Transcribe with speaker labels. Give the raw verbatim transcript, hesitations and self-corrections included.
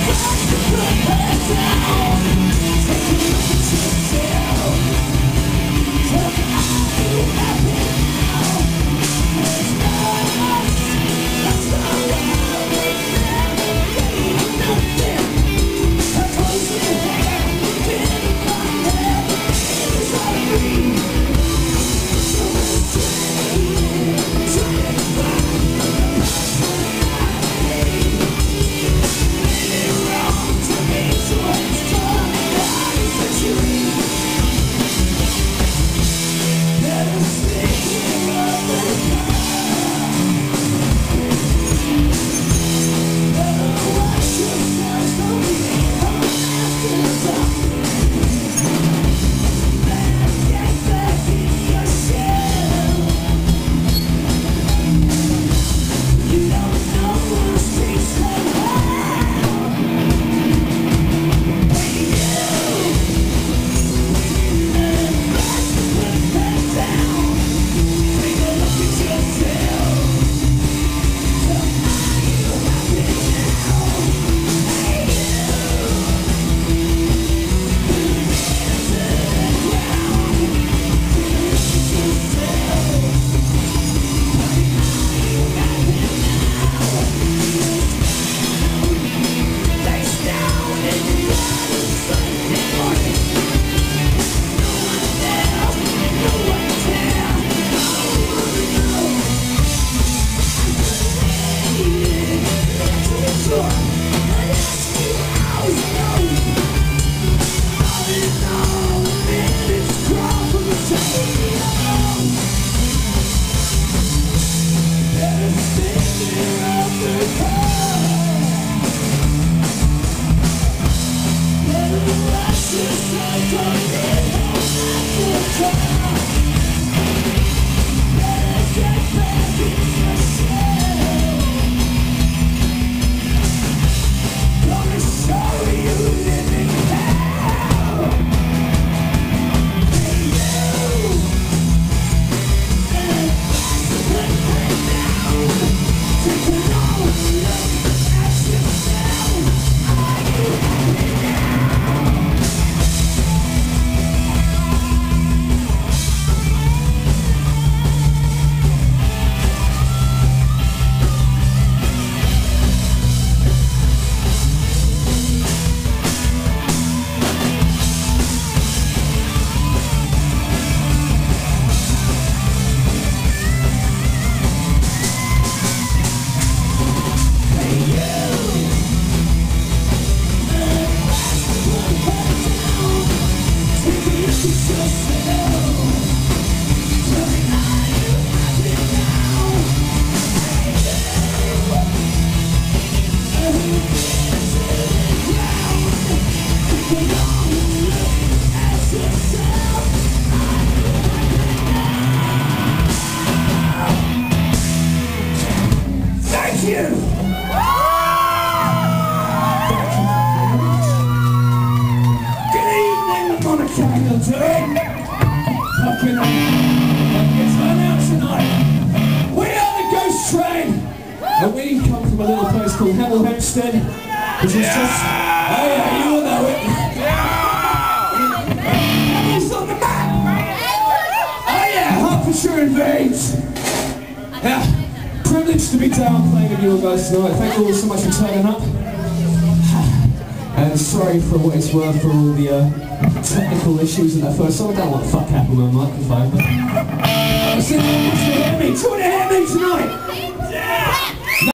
Speaker 1: Which was just, oh yeah, you will know it. Yeah! It's on the map! Oh yeah, Hertfordshire invades! Yeah, privileged to be down playing with you guys tonight. Thank you all so much for turning up. And sorry for what it's worth for all the uh, technical issues in that first song. I don't know what the fuck happened with my microphone, but... Uh, so, wants to hear me? Do you want to hear me tonight? Yeah!